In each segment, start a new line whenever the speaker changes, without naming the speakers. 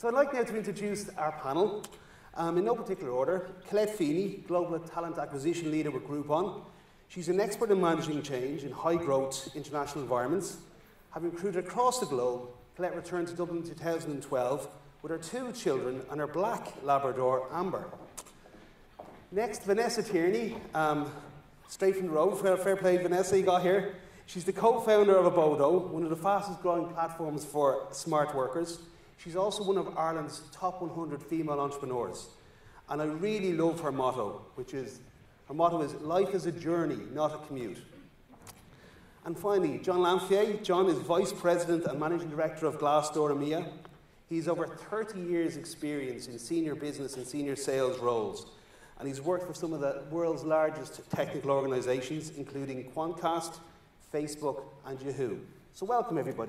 So I'd like now to introduce our panel. In no particular order, Colette Feeney, Global Talent Acquisition Leader with Groupon. She's an expert in managing change in high-growth international environments. Having recruited across the globe, Colette returned to Dublin in 2012 with her 2 children and her black Labrador, Amber. Next, Vanessa Tierney, straight from the road. Fair play, Vanessa, you got here. She's the co-founder of Abodo, one of the fastest-growing platforms for smart workers. She's also one of Ireland's top 100 female entrepreneurs. And I really love her motto, her motto is, life is a journey, not a commute. And finally, John Lanphier. John is Vice President and Managing Director of Glassdoor EMEA. He's over 30 years' experience in senior business and senior sales roles. And he's worked for some of the world's largest technical organizations, including Quantcast, Facebook, and Yahoo. So welcome, everybody.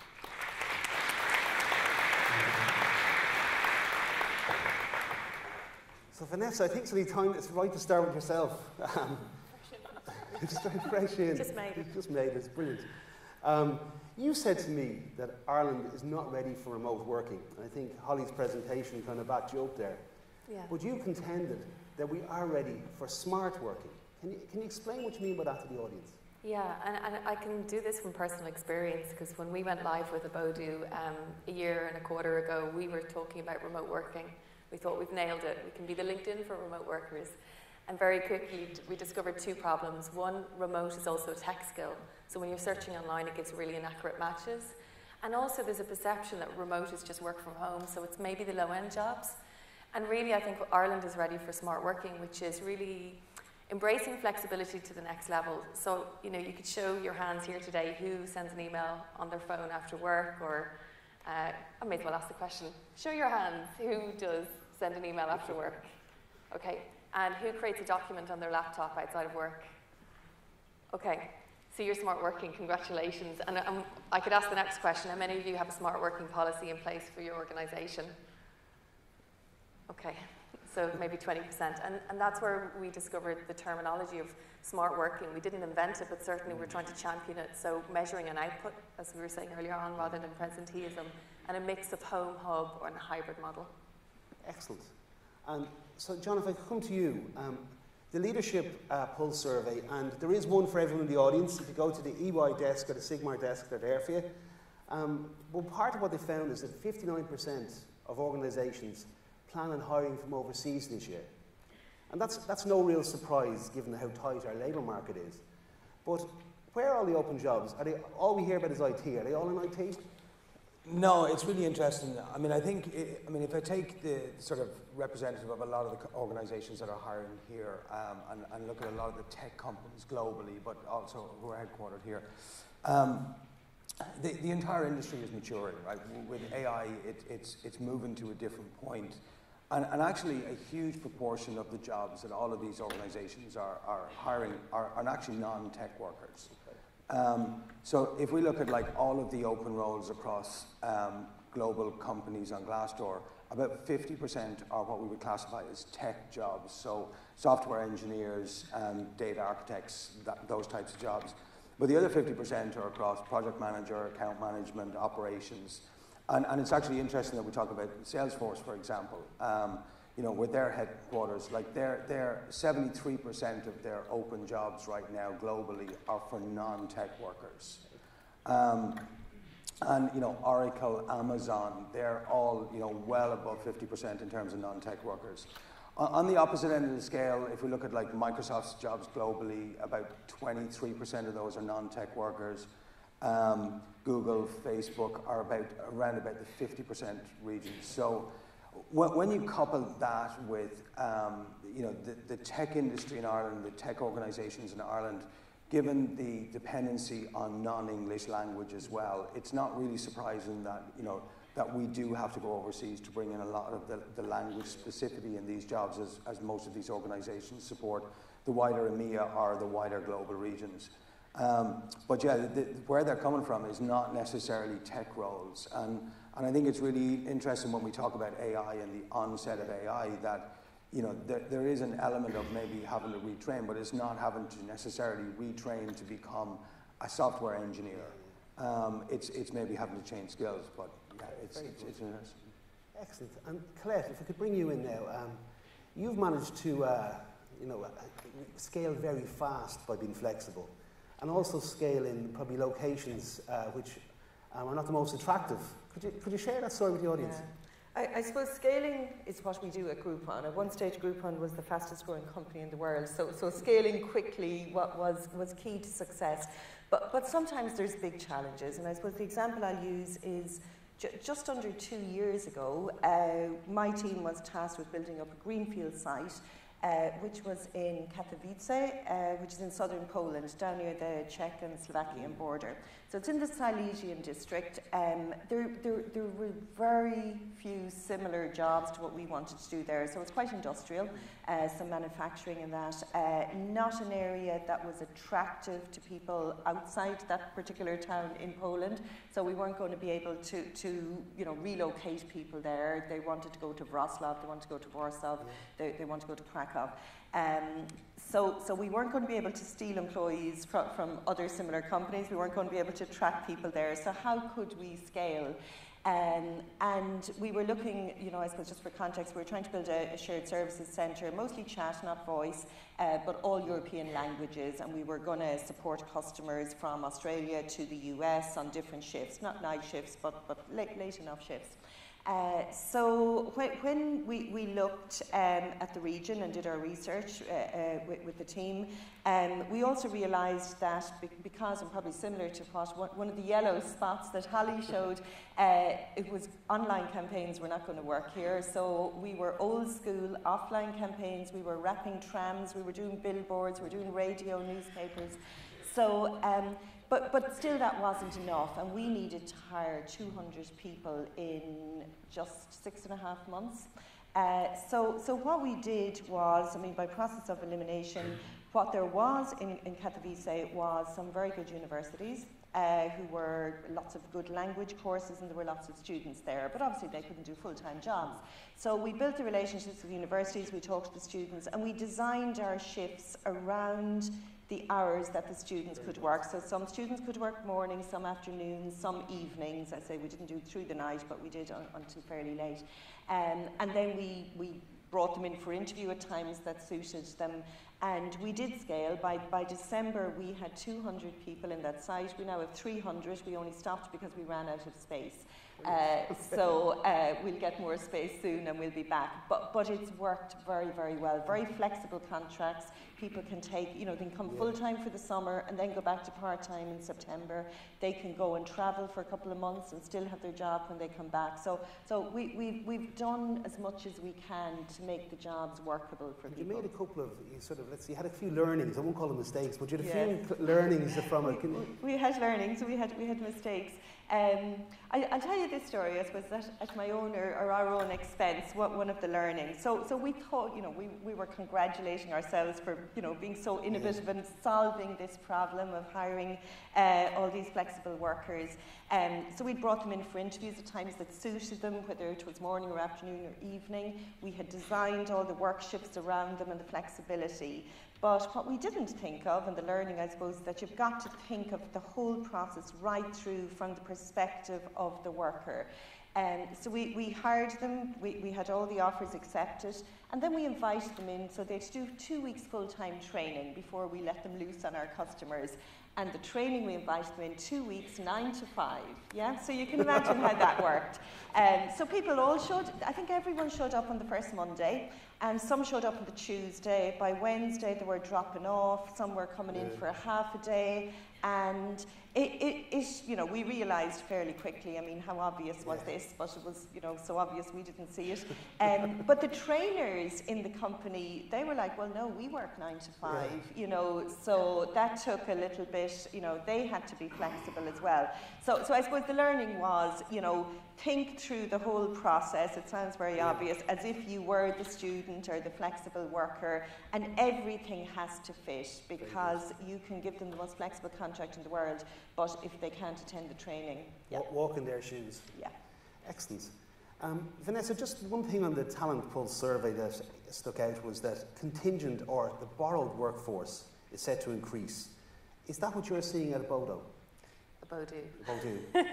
So Vanessa, I think it's right to start with yourself. Just fresh in.
Just made it.
Just made it. It's brilliant. You said to me that Ireland is not ready for remote working. And I think Holly's presentation kind of backed you up there.
Yeah.
But you contended that we are ready for smart working. Can you explain what you mean by that to the audience?
Yeah, and I can do this from personal experience, because when we went live with Abodo a year and a quarter ago, we were talking about remote working. We thought we've nailed it. We can be the LinkedIn for remote workers. And very quickly, we discovered 2 problems. One, remote is also a tech skill. So when you're searching online, it gives really inaccurate matches. And also, there's a perception that remote is just work from home, so it's maybe the low-end jobs. And really, I think Ireland is ready for smart working, which is really embracing flexibility to the next level. So, you could show your hands here today who sends an email on their phone after work, or I may as well ask the question. Show your hands who does send an email after work. Okay, and who creates a document on their laptop outside of work? Okay, so you're smart working, congratulations. And I could ask the next question, how many of you have a smart working policy in place for your organization? Okay, so maybe 20%. And that's where we discovered the terminology of smart working. We didn't invent it, but certainly we're trying to champion it. So measuring an output, as we were saying earlier on, rather than presenteeism, and a mix of home, hub, or a hybrid model.
Excellent. And so, John, if I could come to you, the Leadership Pulse survey, and there is one for everyone in the audience. If you go to the EY desk or the Sigmar desk, they're there for you. Well, part of what they found is that 59% of organizations plan on hiring from overseas this year. And that's no real surprise given how tight our labour market is. But where are all the open jobs? All we hear about is IT. Are they all in IT?
No, it's really interesting. I mean, if I take the sort of representative of a lot of the organizations that are hiring here and look at a lot of the tech companies globally, but also who are headquartered here, the entire industry is maturing, right? With AI, it's moving to a different point. And actually, a huge proportion of the jobs that all of these organizations are hiring are actually non-tech workers. So if we look at all of the open roles across global companies on Glassdoor, about 50% are what we would classify as tech jobs. So software engineers, data architects, those types of jobs. But the other 50% are across project manager, account management, operations. And it's actually interesting that we talk about Salesforce, for example. With their headquarters, they're 73% of their open jobs right now globally are for non-tech workers. Oracle, Amazon, they're all well above 50% in terms of non-tech workers. On the opposite end of the scale, if we look at Microsoft's jobs globally, about 23% of those are non-tech workers. Google, Facebook are around about the 50% region. So when you couple that with the tech industry in Ireland, the tech organizations in Ireland, given the dependency on non-English language as well, it's not really surprising that that we do have to go overseas to bring in a lot of the language specificity in these jobs, as most of these organizations support the wider EMEA or the wider global regions. But yeah, where they're coming from is not necessarily tech roles. And I think it's really interesting when we talk about AI and the onset of AI that there is an element of maybe having to retrain, but it's not having to necessarily retrain to become a software engineer. It's maybe having to change skills, but yeah, it's interesting.
Excellent. And Colette, if I could bring you in now, you've managed to scale very fast by being flexible, and also scale in probably locations which are not the most attractive. Could you share that story with the audience?
Yeah. I suppose scaling is what we do at Groupon. At one stage, Groupon was the fastest growing company in the world, so scaling quickly was key to success. But sometimes there's big challenges, and I suppose the example I'll use is just under 2 years ago, my team was tasked with building up a greenfield site, which was in Katowice, which is in southern Poland, down near the Czech and Slovakian border. So it's in the Silesian district. There were very few similar jobs to what we wanted to do there, so it's quite industrial, some manufacturing and that. Not an area that was attractive to people outside that particular town in Poland, so we weren't going to be able to relocate people there. They wanted to go to Wrocław, they wanted to go to Warsaw, they want to go to Krakow. So we weren't going to be able to steal employees from other similar companies. We weren't going to be able to attract people there. So how could we scale? And we were looking, I suppose just for context, we were trying to build a shared services centre, mostly chat, not voice, but all European languages. And we were going to support customers from Australia to the US on different shifts, not night shifts, but late enough shifts. So when we looked at the region and did our research with the team, we also realised that because, and probably similar to what one of the yellow spots that Holly showed, it was online campaigns were not going to work here. So we were old school offline campaigns, we were wrapping trams, we were doing billboards, we were doing radio, newspapers. So But still that wasn't enough, and we needed to hire 200 people in just 6.5 months. So what we did was, by process of elimination, what there was in Katowice was some very good universities who were lots of good language courses, and there were lots of students there, but obviously they couldn't do full-time jobs. So we built the relationships with universities, we talked to the students, and we designed our shifts around the hours that the students could work. So some students could work mornings, some afternoons, some evenings. I say we didn't do it through the night, but we did until fairly late. And then we brought them in for interview at times that suited them. And we did scale. By December, we had 200 people in that site. We now have 300. We only stopped because we ran out of space. So we'll get more space soon and we'll be back. But it's worked very, very well. Very flexible contracts. People can take, they can come full-time for the summer and then go back to part-time in September. They can go and travel for a couple of months and still have their job when they come back. So we've done as much as we can to make the jobs workable for people.
You made a couple of, you had a few learnings. I won't call them mistakes, but you had a few learnings from it.
We had learnings, we had mistakes. I'll tell you this story, I suppose, that at my own or our own expense, one of the learnings. So we thought, we were congratulating ourselves for, being so innovative and solving this problem of hiring all these flexible workers. So we brought them in for interviews at times that suited them, whether it was morning or afternoon or evening. We had designed all the work shifts around them and the flexibility. But what we didn't think of, and the learning, I suppose, that you've got to think of the whole process right through from the perspective of the worker. So we hired them, we had all the offers accepted, and then we invited them in, so they'd do 2 weeks full-time training before we let them loose on our customers. And the training, we invited them in 2 weeks, 9 to 5, yeah? So you can imagine how that worked. So people all I think everyone showed up on the first Monday, and some showed up on the Tuesday. By Wednesday, they were dropping off, some were coming in for a half a day, and we realised fairly quickly, how obvious was this, but it was, so obvious we didn't see it. But the trainers in the company, they were like, well, no, we work 9 to 5, so that took a little bit, they had to be flexible as well. So I suppose the learning was, think through the whole process. It sounds very obvious, as if you were the student or the flexible worker, and everything has to fit, because you can give them the most flexible contract in the world, but if they can't attend the training,
walk in their shoes.
Yeah.
Excellent. Vanessa, just one thing on the Talent Pulse survey that stuck out was that contingent, or the borrowed workforce, is set to increase. Is that what you're seeing at Bodo?
Bodoo.
Bodoo.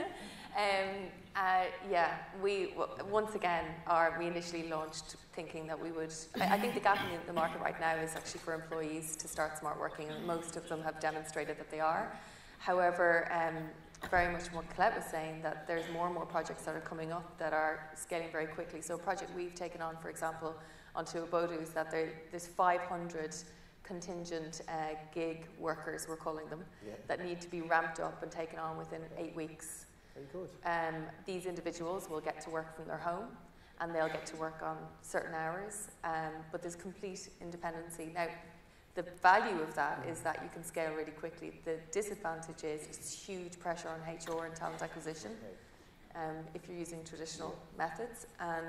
Yeah, once again, we initially launched thinking that we would, I think the gap in the market right now is actually for employees to start smart working, and most of them have demonstrated that they are. However, very much what Colette was saying, that there's more and more projects that are coming up that are scaling very quickly. So a project we've taken on, for example, onto Bodoo is that there's 500 contingent gig workers, we're calling them, that need to be ramped up and taken on within 8 weeks.
Very good.
These individuals will get to work from their home, and they'll get to work on certain hours, but there's complete independency. Now, the value of that is that you can scale really quickly. The disadvantage is it's huge pressure on HR and talent acquisition if you're using traditional methods.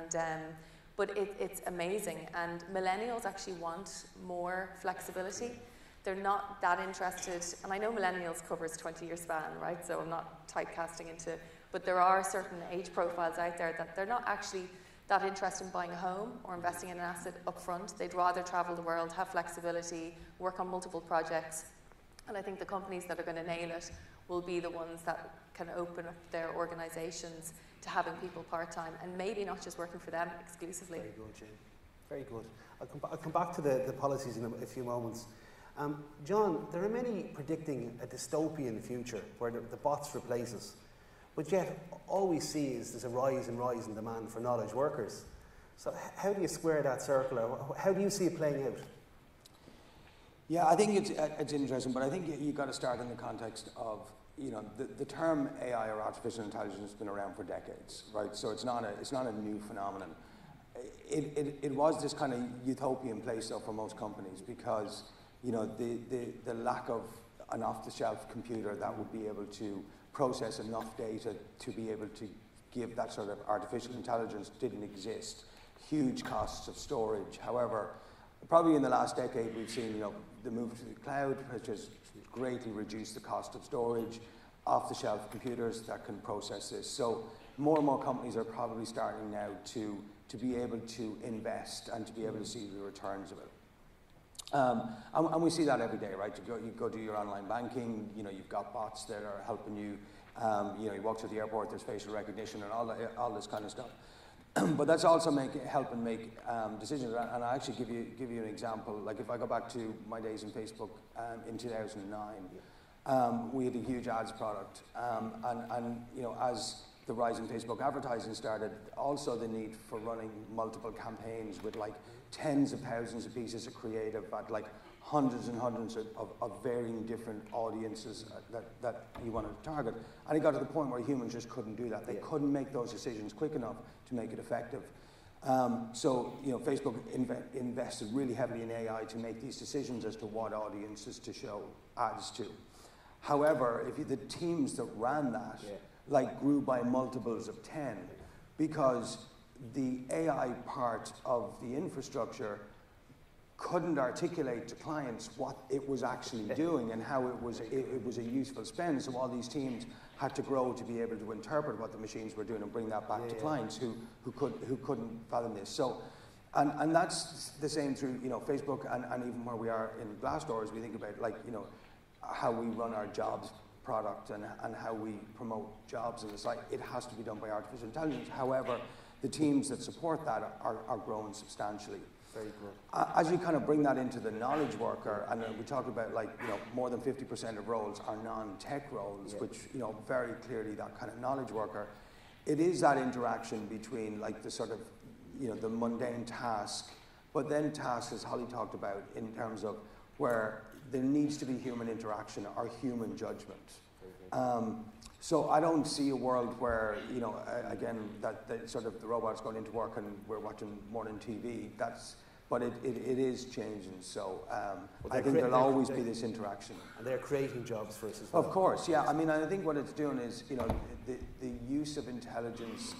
But it's amazing, and millennials actually want more flexibility. They're not that interested, and I know millennials covers 20-year span, right? So I'm not typecasting into, but there are certain age profiles out there that they're not actually that interested in buying a home or investing in an asset up front. They'd rather travel the world, have flexibility, work on multiple projects. And I think the companies that are going to nail it will be the ones that can open up their organizations to having people part-time, and maybe not just working for them exclusively.
Very good, Jane. Very good. I'll come back to the policies in a few moments. John, there are many predicting a dystopian future where the bots replace us, but yet all we see is there's a rise in demand for knowledge workers. So how do you square that circle, or how do you see it playing out?
Yeah, I think it's interesting, but I think you've got to start in the context of, you know, the term AI or artificial intelligence has been around for decades, right? So it's not a new phenomenon. It was this kind of utopian place though for most companies, because, you know, the lack of an off-the-shelf computer that would be able to process enough data to be able to give that sort of artificial intelligence didn't exist. Huge costs of storage. However, probably in the last decade we've seen, you know, the move to the cloud, which has greatly reduced the cost of storage, off-the-shelf computers that can process this. So more and more companies are probably starting now to be able to invest and to be able to see the returns of it. And we see that every day, right? You go do your online banking, you know, you've got bots that are helping you. You know, you walk to the airport, there's facial recognition and all this kind of stuff. But that's also helping make decisions. And I'll actually give you an example. Like if I go back to my days in Facebook in 2009, we had a huge ads product. And you know, as the rise in Facebook advertising started, also the need for running multiple campaigns with like tens of thousands of pieces of creative at like hundreds and hundreds of varying different audiences that you wanted to target. And it got to the point where humans just couldn't do that. They couldn't make those decisions quick enough to make it effective. So, you know, Facebook invested really heavily in AI to make these decisions as to what audiences to show ads to. However, if the teams that ran that like grew by multiples of 10, because the AI part of the infrastructure couldn't articulate to clients what it was actually doing and how it was a useful spend. So all these teams had to grow to be able to interpret what the machines were doing and bring that back to clients who couldn't fathom this. So, and that's the same through, you know, Facebook and even where we are in Glassdoor, as we think about, like, you know, how we run our jobs product and how we promote jobs on the site. It has to be done by artificial intelligence. However, the teams that support that are growing substantially.
Very good.
As you kind of bring that into the knowledge worker, and we talked about, like, you know, more than 50% of roles are non-tech roles, which, you know, very clearly that kind of knowledge worker. It is that interaction between, like, the sort of, you know, the mundane task, but then tasks, as Holly talked about, in terms of where there needs to be human interaction or human judgment. So I don't see a world where, you know, again, that sort of the robots going into work and we're watching morning TV. But it is changing. So I think there'll always be this interaction.
And they're creating jobs for us as well.
Of course, yeah. I mean, I think what it's doing is, you know, the use of intelligence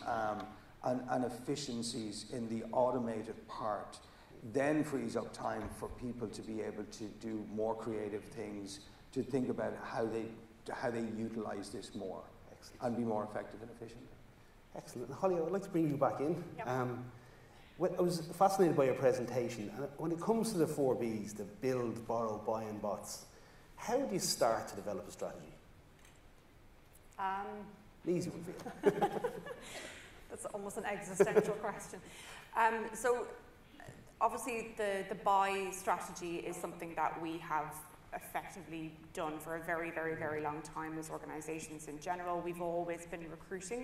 and efficiencies in the automated part then frees up time for people to be able to do more creative things, to think about how they utilize this more. Excellent. And be more effective and efficient.
Excellent. Holly, I would like to bring you back in.
Yep.
I was fascinated by your presentation. And when it comes to the 4 Bs, the build, borrow, buy and bots, how do you start to develop a strategy? An easy one for you.
That's almost an existential question. So obviously the buy strategy is something that we have effectively done for a very, very, very long time as organisations in general. We've always been recruiting.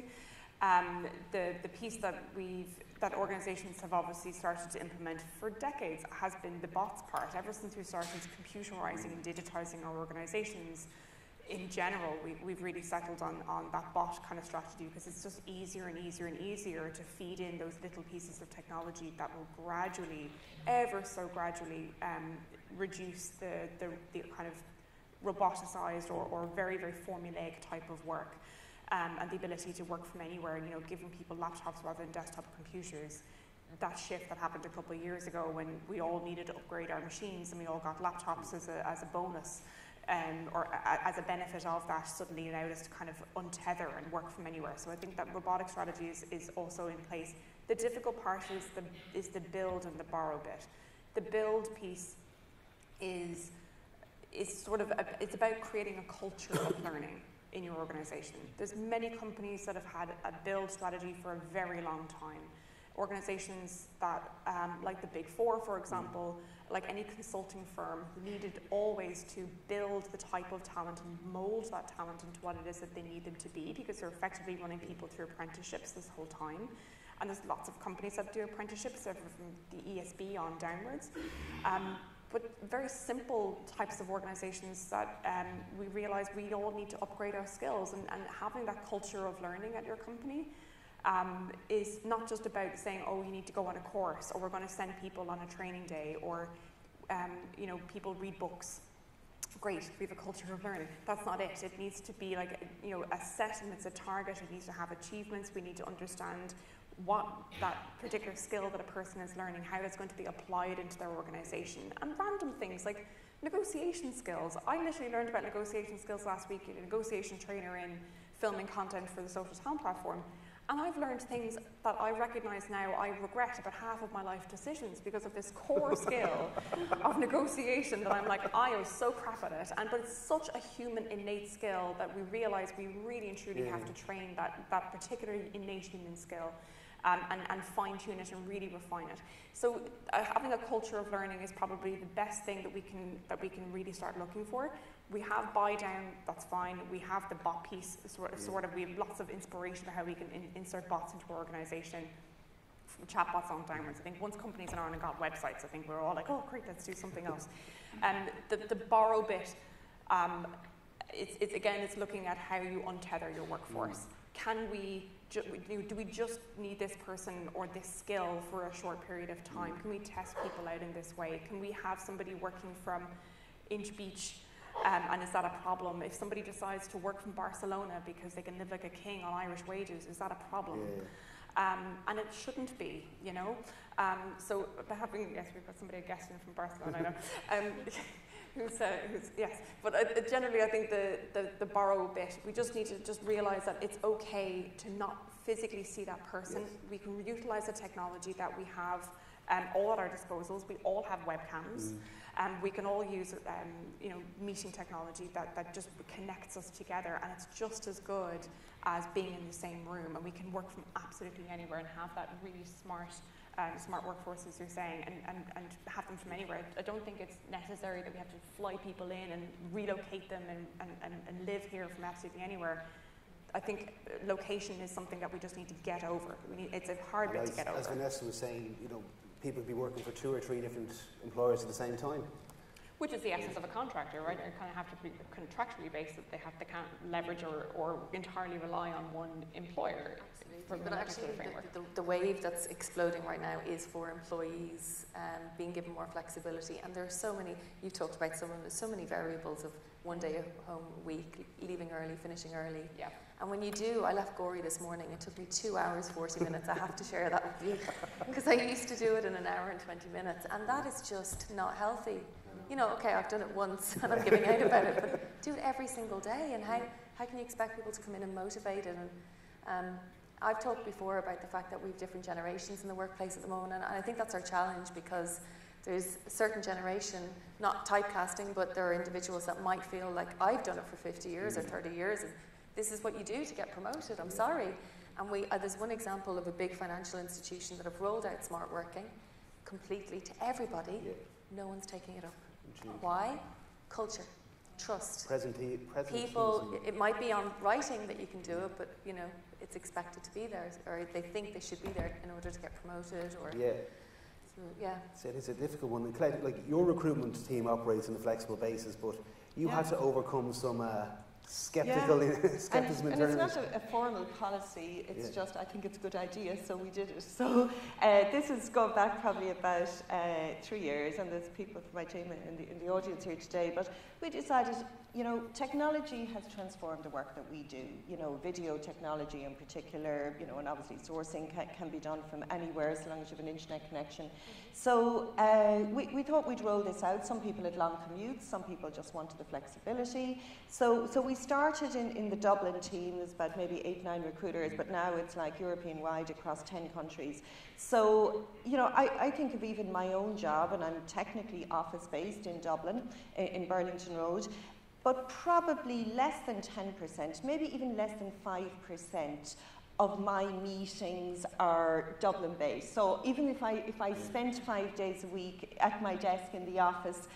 The piece that organisations have obviously started to implement for decades has been the bots part. Ever since we started computerising and digitising our organisations, in general, we've really settled on that bot kind of strategy, because it's just easier and easier and easier to feed in those little pieces of technology that will gradually, ever so gradually, reduce the kind of roboticized or very, very formulaic type of work, and the ability to work from anywhere, you know, giving people laptops rather than desktop computers. That shift that happened a couple of years ago when we all needed to upgrade our machines and we all got laptops as a bonus, or as a benefit of that, suddenly allowed us to kind of untether and work from anywhere. So I think that robotic strategy is also in place. The difficult part is the build and the borrow bit. The build piece is sort of, it's about creating a culture of learning in your organization. There's many companies that have had a build strategy for a very long time. Organizations that, like the Big Four, for example, like any consulting firm, needed always to build the type of talent and mold that talent into what it is that they need them to be, because they're effectively running people through apprenticeships this whole time. And there's lots of companies that do apprenticeships, from the ESB on downwards. But very simple types of organizations that we realize we all need to upgrade our skills, and having that culture of learning at your company is not just about saying, oh, you need to go on a course, or we're going to send people on a training day, or you know, people read books. Great, we have a culture of learning. That's not it. It needs to be like, you know, a set, and it's a target. It needs to have achievements. We need to understand what that particular skill that a person is learning, how it's going to be applied into their organization, and random things like negotiation skills. I literally learned about negotiation skills last week, a negotiation trainer in filming content for the social talent platform. And I've learned things that I recognise now I regret about half of my life decisions because of this core skill of negotiation that I'm like, I was so crap at it. But it's such a human innate skill that we realise we really and truly have to train that particular innate human skill, and fine-tune it and really refine it. So having a culture of learning is probably the best thing that we can really start looking for. We have buy down, that's fine. We have the bot piece, sort of. We have lots of inspiration for how we can insert bots into our organisation, from chatbots on downwards. I think once companies in Ireland got websites, I think we were all like, oh great, let's do something else. The borrow bit, it's looking at how you untether your workforce. Can we, do we just need this person or this skill for a short period of time? Can we test people out in this way? Can we have somebody working from Inch Beach, and is that a problem? If somebody decides to work from Barcelona because they can live like a king on Irish wages, is that a problem? Yeah. And it shouldn't be, you know? So having, yes, we've got somebody, a guest in from Barcelona, I know. Yes, but generally I think the borrow bit, we just need to just realise that it's okay to not physically see that person. Yes. We can utilise the technology that we have all at our disposals. We all have webcams. We can all use you know, meeting technology that just connects us together, and it's just as good as being in the same room, and we can work from absolutely anywhere and have that really smart workforce, as you're saying, and have them from anywhere. I don't think it's necessary that we have to fly people in and relocate them and live here from absolutely anywhere. I think location is something that we just need to get over. It's a hard bit to get over.
As Vanessa was saying, you know, people be working for 2 or 3 different employers at the same time.
Which is the essence of a contractor, right? They kind of have to be contractually based, that they can't leverage or entirely rely on one employer.
But actually, the wave that's exploding right now is for employees being given more flexibility. And there are so many, you talked about so many variables of 1 day at home a week, leaving early, finishing early.
Yeah.
And when you do, I left Gorey this morning, it took me 2 hours, 40 minutes. I have to share that with you, because I used to do it in an hour and 20 minutes. And that is just not healthy. You know, okay, I've done it once and I'm giving out about it, but do it every single day. And how can you expect people to come in and motivated? And I've talked before about the fact that we have different generations in the workplace at the moment, and I think that's our challenge, because there's a certain generation, not typecasting, but there are individuals that might feel like, I've done it for 50 years or 30 years, and this is what you do to get promoted, I'm sorry. And there's one example of a big financial institution that have rolled out smart working completely to everybody. No one's taking it up. Why? Culture, trust. People, it might be on writing that you can do it, but you know, it's expected to be there, or they think they should be there in order to get promoted, or
So it's a difficult one. Colette, like your recruitment team operates on a flexible basis, but you had to overcome some skepticism
and it's not a formal policy, it's just, I think it's a good idea, so we did it. So this has gone back probably about 3 years, and there's people from my team in the audience here today, but we decided, you know, technology has transformed the work that we do, you know, video technology in particular, you know, and obviously sourcing can be done from anywhere as long as you have an internet connection. So we thought we'd roll this out. Some people had long commutes, some people just wanted the flexibility. So we started in the Dublin team. There's about maybe 8-9 recruiters, but now it's like European-wide across 10 countries. So, you know, I think of even my own job, and I'm technically office-based in Dublin, in Burlington Road, but probably less than 10%, maybe even less than 5% of my meetings are Dublin-based. So even if I spent 5 days a week at my desk in the office,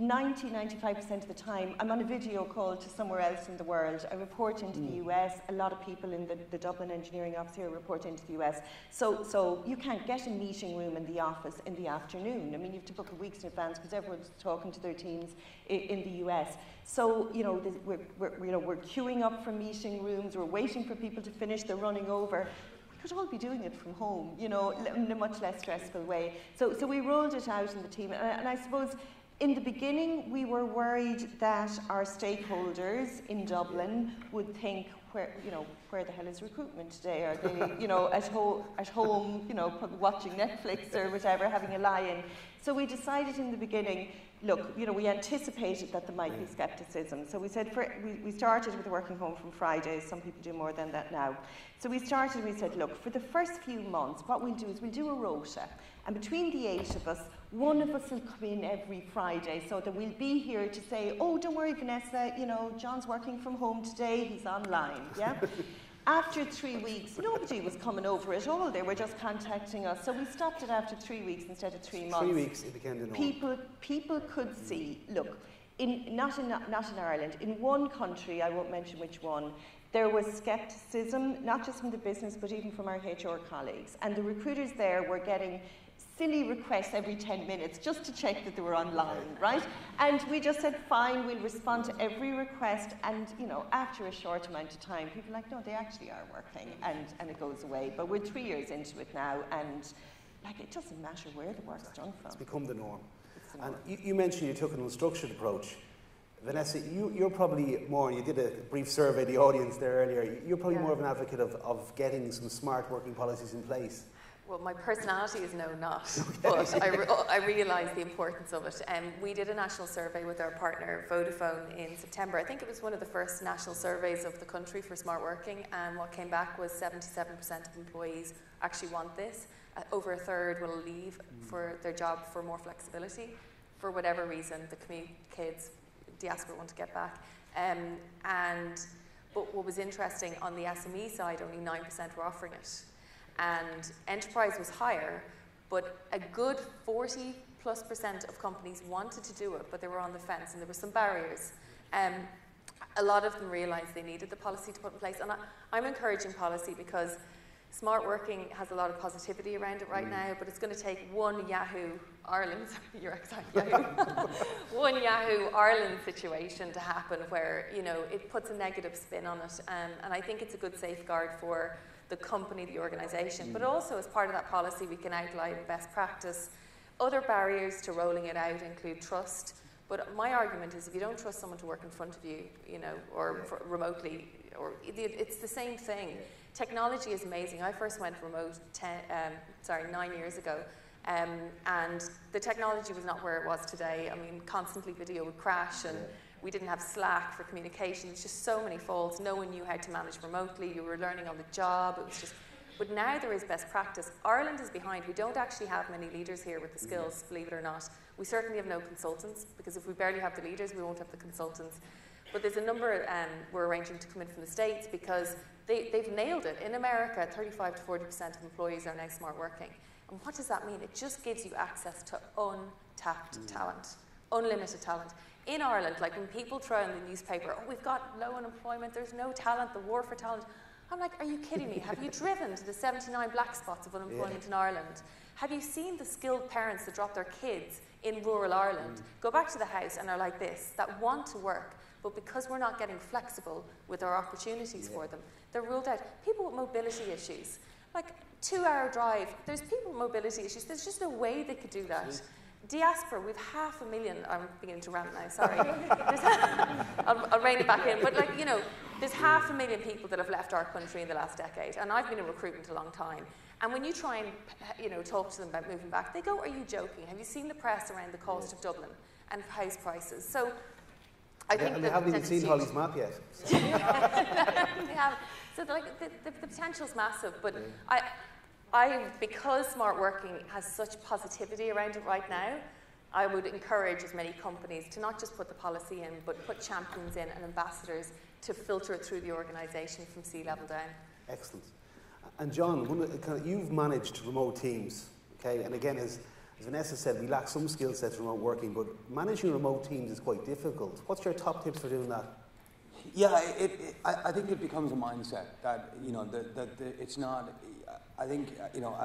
90-95% of the time, I'm on a video call to somewhere else in the world. I report into the US. A lot of people in the Dublin engineering office here report into the US. So you can't get a meeting room in the office in the afternoon. I mean, you have to book it weeks in advance because everyone's talking to their teams in the US. So, you know, we're queuing up for meeting rooms. We're waiting for people to finish. They're running over. We could all be doing it from home, you know, in a much less stressful way. So we rolled it out in the team. And I suppose in the beginning, we were worried that our stakeholders in Dublin would think, where the hell is recruitment today? Are they, you know, at home, you know, probably watching Netflix or whatever, having a lie-in? So we decided in the beginning, look, you know, we anticipated that there might be skepticism. So we said, we started with working home from Fridays. Some people do more than that now. So we started and we said, look, for the first few months, what we'll do is we'll do a rota. And between the 8 of us, one of us will come in every Friday, so that we'll be here to say, oh, don't worry, Vanessa, you know, John's working from home today, he's online, yeah? After 3 weeks, nobody was coming over at all. They were just contacting us. So we stopped it after 3 weeks instead of 3 months.
3 weeks, it became the norm.
People could see, look, not in Ireland, in one country, I won't mention which one, there was skepticism, not just from the business, but even from our HR colleagues. And the recruiters there were getting silly requests every 10 minutes just to check that they were online, right? And we just said, fine, we'll respond to every request. And, you know, after a short amount of time, people are like, no, they actually are working, and it goes away. But we're 3 years into it now, and, like, it doesn't matter where the work's done from.
It's become the norm. And you mentioned you took an unstructured approach. Vanessa, you're probably more, you did a brief survey of the audience there earlier, you're probably more of an advocate of getting some smart working policies in place.
Well, my personality is no, not, but I realise the importance of it. We did a national survey with our partner Vodafone in September. I think it was one of the first national surveys of the country for smart working, and what came back was 77% of employees actually want this. Over a third will leave for their job for more flexibility, for whatever reason, the commute, kids, diaspora want to get back. But what was interesting, on the SME side, only 9% were offering it. And enterprise was higher, but a good 40+% of companies wanted to do it, but they were on the fence, and there were some barriers. A lot of them realised they needed the policy to put in place, and I'm encouraging policy because smart working has a lot of positivity around it right now, but it's going to take one Yahoo Ireland, your exact Yahoo, one Yahoo Ireland situation to happen where, you know, it puts a negative spin on it, and I think it's a good safeguard for the company, the organisation, but also as part of that policy we can outline best practice. Other barriers to rolling it out include trust, but my argument is if you don't trust someone to work in front of you, you know, or remotely, or it's the same thing. Technology is amazing. I first went remote 9 years ago, and the technology was not where it was today. I mean, constantly video would crash, and we didn't have Slack for communication. It's just so many faults. No one knew how to manage remotely. You were learning on the job. It was just, but now there is best practice. Ireland is behind. We don't actually have many leaders here with the skills, believe it or not. We certainly have no consultants, because if we barely have the leaders, we won't have the consultants. But there's a number we're arranging to come in from the States because they've nailed it. In America, 35 to 40% of employees are now smart working. And what does that mean? It just gives you access to untapped talent, unlimited talent. In Ireland, like when people throw in the newspaper, oh, we've got low unemployment, there's no talent, the war for talent. I'm like, are you kidding me? Have you driven to the 79 black spots of unemployment in Ireland? Have you seen the skilled parents that drop their kids in rural Ireland, go back to the house and are like this, that want to work, but because we're not getting flexible with our opportunities for them, they're ruled out. People with mobility issues, like 2-hour drive, there's people with mobility issues, there's just no way they could do that. Diaspora, we've 500,000, I'm beginning to rant now, sorry. I'll rein it back in, but like, you know, there's 500,000 people that have left our country in the last decade, and I've been in recruitment a long time. And when you try and, you know, talk to them about moving back, they go, are you joking? Have you seen the press around the cost of Dublin and house prices? So I think
they haven't even seen Holly's map yet.
So. They have. So like, the potential's massive, but because smart working has such positivity around it right now, I would encourage as many companies to not just put the policy in, but put champions in and ambassadors to filter it through the organisation from C-level down.
Excellent. And John, you've managed remote teams, okay? And again, as Vanessa said, we lack some skill sets remote working, but managing remote teams is quite difficult. What's your top tips for doing that?
Yeah, I think it becomes a mindset that, you know, it's not. I think, you know,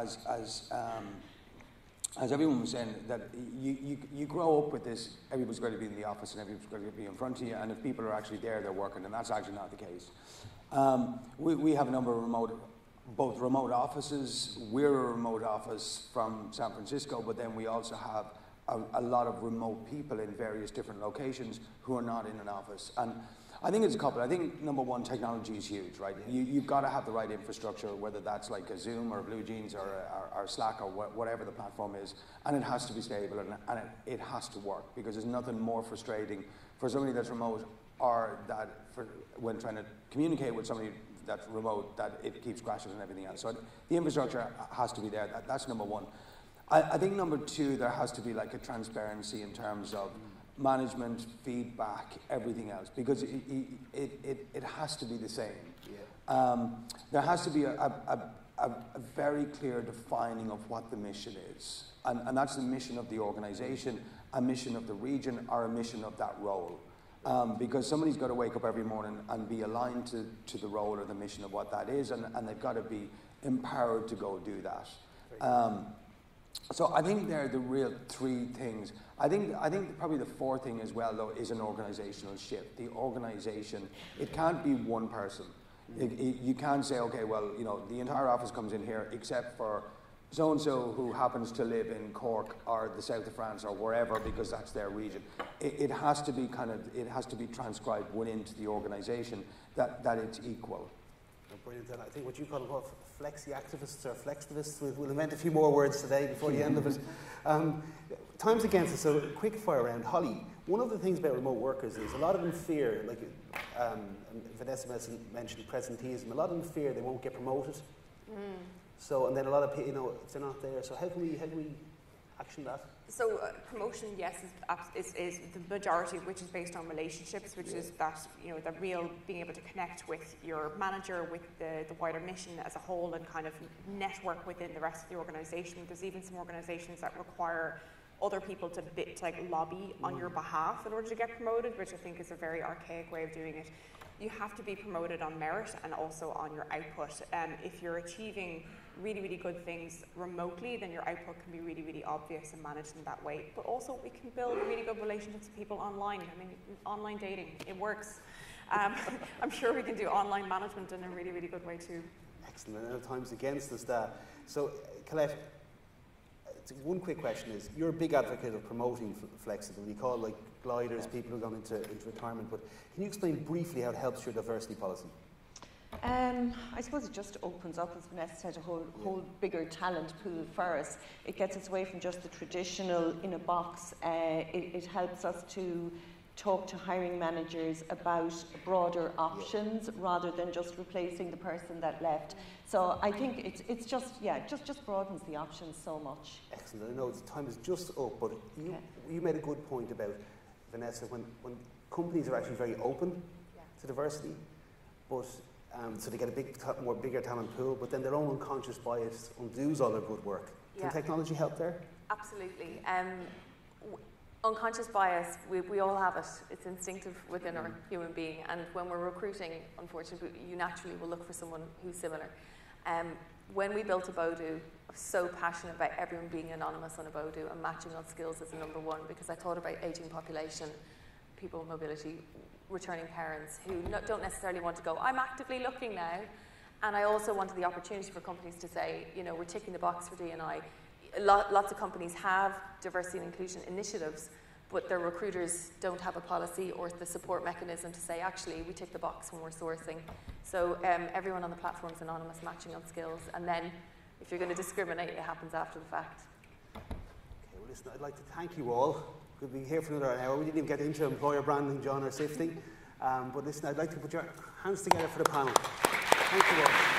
as everyone was saying, that you grow up with this, everybody's going to be in the office and everybody's going to be in front of you, and if people are actually there, they're working, and that's actually not the case. We have a number of both remote offices. We're a remote office from San Francisco, but then we also have a lot of remote people in various different locations who are not in an office. And I think it's a couple. I think number one, technology is huge, right? You've got to have the right infrastructure, whether that's like a Zoom or Blue Jeans or Slack or whatever the platform is, and it has to be stable and it has to work, because there's nothing more frustrating for somebody that's remote or that when trying to communicate with somebody that's remote, that it keeps crashes and everything else. So the infrastructure has to be there. That's number one. I think number two, there has to be like a transparency in terms of management, feedback, everything else, because it has to be the same. Yeah. There has to be a very clear defining of what the mission is, and that's the mission of the organization, a mission of the region, or a mission of that role. Because somebody's got to wake up every morning and be aligned to the role or the mission of what that is, and they've got to be empowered to go do that. So I think they're the real three things. I think probably the fourth thing as well, though, is an organizational shift. The organization, it can't be one person. You can't say, okay, well, you know, the entire office comes in here except for so-and-so who happens to live in Cork or the south of France or wherever, because that's their region. It has to be it has to be transcribed within the organization that it's equal.
Brilliant. And I think what you call what, flexi-activists or flexitivists, we'll invent a few more words today before the end of it. Time's against us, so quick fire round. Holly, one of the things about remote workers is a lot of them fear, like Vanessa mentioned presenteeism, a lot of them fear they won't get promoted. So, and then a lot of people, you know, if they're not there, so how can we action that?
So promotion, yes, is the majority, which is based on relationships, which is that, you know, the real being able to connect with your manager, with the wider mission as a whole, and kind of network within the rest of the organisation. There's even some organisations that require other people to like lobby on your behalf in order to get promoted, which I think is a very archaic way of doing it. You have to be promoted on merit and also on your output. If you're achieving really, really good things remotely, then your output can be really, really obvious and managed in that way. But also we can build really good relationships with people online. I mean, online dating, it works. I'm sure we can do online management in a really, really good way too.
Excellent. And time's against us that. So, Colette, one quick question is, you're a big advocate of promoting flexibility. You call it like gliders, people who are going into retirement, but can you explain briefly how it helps your diversity policy?
I suppose it just opens up, as Vanessa said, a whole bigger talent pool for us. It gets us away from just the traditional in a box. It helps us to talk to hiring managers about broader options rather than just replacing the person that left. So I think it's just broadens the options so much.
Excellent. I know time is just up, but you made a good point about, Vanessa, when companies are actually very open to diversity, but so they get a bigger talent pool, but then their own unconscious bias undoes all their good work. Can technology help there?
Absolutely. Unconscious bias, we all have it. It's instinctive within our human being, and when we're recruiting, unfortunately, you naturally will look for someone who's similar. When we built Abodu, I was so passionate about everyone being anonymous on Abodu and matching on skills as the number one, because I thought about ageing population, people with mobility, returning parents who don't necessarily want to go, I'm actively looking now. And I also wanted the opportunity for companies to say, you know, we're ticking the box for D&I. Lots of companies have diversity and inclusion initiatives, but their recruiters don't have a policy or the support mechanism to say, actually, we tick the box when we're sourcing. So everyone on the platform is anonymous, matching on skills, and then if you're going to discriminate, it happens after the fact.
Okay, well listen, I'd like to thank you all. We'll be here for another hour. We didn't even get into employer branding, John, or sifting. But listen, I'd like to put your hands together for the panel. Thank you all.